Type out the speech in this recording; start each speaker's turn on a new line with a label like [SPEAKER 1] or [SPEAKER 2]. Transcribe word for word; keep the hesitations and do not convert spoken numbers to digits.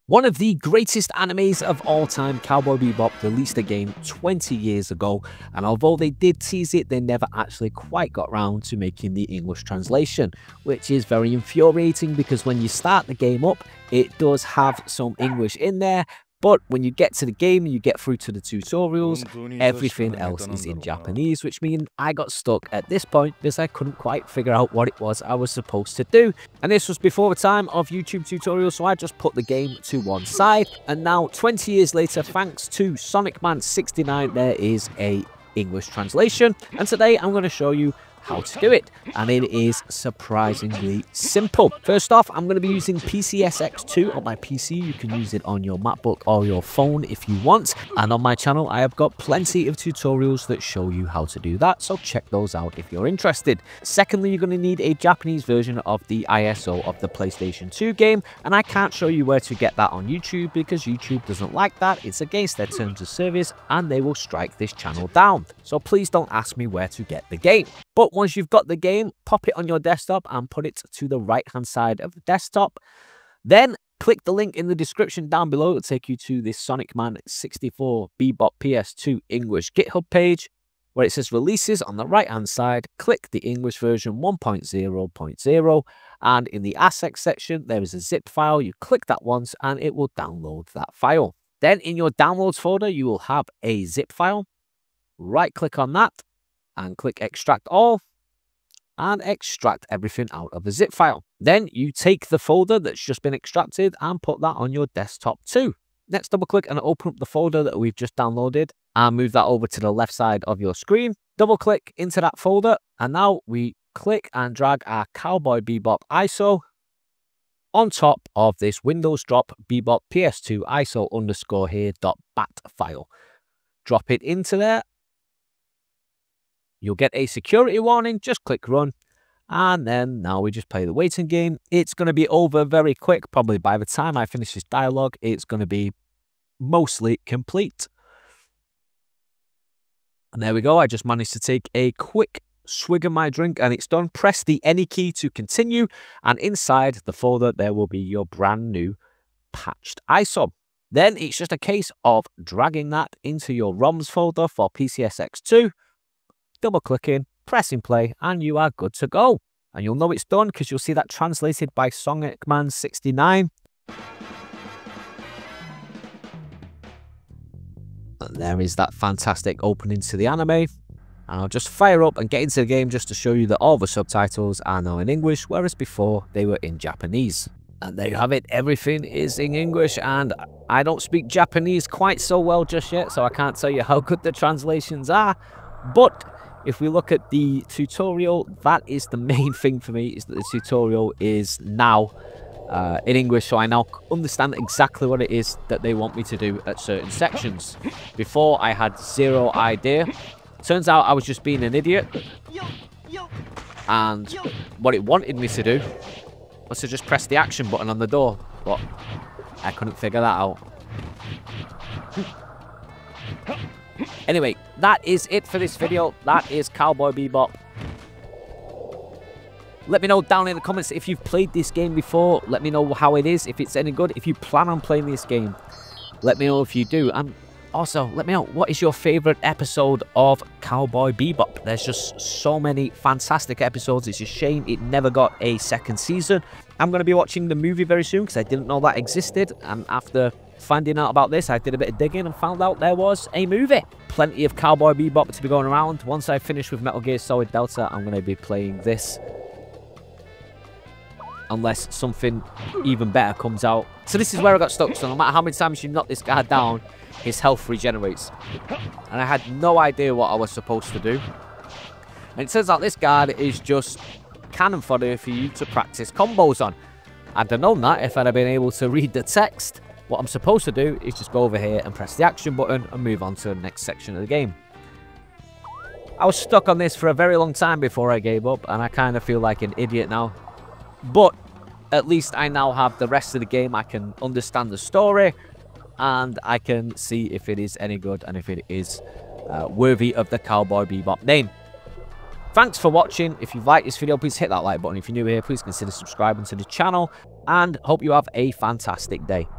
[SPEAKER 1] One of the greatest animes of all time, Cowboy Bebop, released a game twenty years ago, and although they did tease it, they never actually quite got round to making the English translation, which is very infuriating because when you start the game up, it does have some English in there, but when you get to the game and you get through to the tutorials, everything else is in Japanese, which means I got stuck at this point because I couldn't quite figure out what it was I was supposed to do. And this was before the time of YouTube tutorials, so I just put the game to one side. And now, twenty years later, thanks to Sonic Man sixty-nine, there is a English translation. And today I'm going to show you how to do it, and it is surprisingly simple. First off, I'm going to be using P C S X two on my P C. You can use it on your MacBook or your phone if you want, and on my channel I have got plenty of tutorials that show you how to do that, so check those out if you're interested. Secondly, you're going to need a Japanese version of the I S O of the PlayStation two game, and I can't show you where to get that on YouTube because YouTube doesn't like that. It's against their terms of service and they will strike this channel down, so please don't ask me where to get the game. But once you've got the game, pop it on your desktop and put it to the right hand side of the desktop. Then click the link in the description down below. It'll take you to this Sonic Man sixty-four Bebop P S two English GitHub page where it says releases on the right hand side. Click the English version one point zero point zero, and in the assets section there is a zip file. You click that once and it will download that file. Then in your downloads folder you will have a zip file. Right click on that and click extract all and extract everything out of the zip file. Then you take the folder that's just been extracted and put that on your desktop too. Next, double click and open up the folder that we've just downloaded and move that over to the left side of your screen. Double click into that folder, and now we click and drag our Cowboy Bebop I S O on top of this Windows drop Bebop P S two I S O underscore here dot bat file. Drop it into there. You'll get a security warning, just click run, and then now we just play the waiting game. It's going to be over very quick. Probably by the time I finish this dialogue, it's going to be mostly complete. And there we go. I just managed to take a quick swig of my drink and it's done. Press the any key to continue, and inside the folder there will be your brand new patched I S O. Then it's just a case of dragging that into your ROMs folder for P C S X two. Double clicking, pressing play, and you are good to go. And you'll know it's done because you'll see that translated by Sonic Man sixty-nine. And there is that fantastic opening to the anime. And I'll just fire up and get into the game just to show you that all the subtitles are now in English, whereas before they were in Japanese. And there you have it, everything is in English, and I don't speak Japanese quite so well just yet, so I can't tell you how good the translations are. But if we look at the tutorial, that is the main thing for me, is that the tutorial is now uh, in English, so I now understand exactly what it is that they want me to do at certain sections. Before, I had zero idea. Turns out I was just being an idiot, and what it wanted me to do was to just press the action button on the door, but I couldn't figure that out. Anyway, that is it for this video. That is Cowboy Bebop. Let me know down in the comments if you've played this game before. Let me know how it is, if it's any good. If you plan on playing this game, let me know if you do. And also, let me know, what is your favourite episode of Cowboy Bebop? There's just so many fantastic episodes. It's a shame it never got a second season. I'm going to be watching the movie very soon because I didn't know that existed. And after finding out about this, I did a bit of digging and found out there was a movie. Plenty of Cowboy Bebop to be going around. Once I finish with Metal Gear Solid Delta, I'm going to be playing this, unless something even better comes out. So this is where I got stuck. So no matter how many times you knock this guy down, his health regenerates. And I had no idea what I was supposed to do. And it turns out this guard is just cannon fodder for you to practice combos on. I'd have known that if I'd have been able to read the text. What I'm supposed to do is just go over here and press the action button and move on to the next section of the game. I was stuck on this for a very long time before I gave up, and I kind of feel like an idiot now. But at least I now have the rest of the game. I can understand the story, and I can see if it is any good and if it is uh, worthy of the Cowboy Bebop name. Thanks for watching. If you've liked this video, please hit that like button. If you're new here, please consider subscribing to the channel, and hope you have a fantastic day.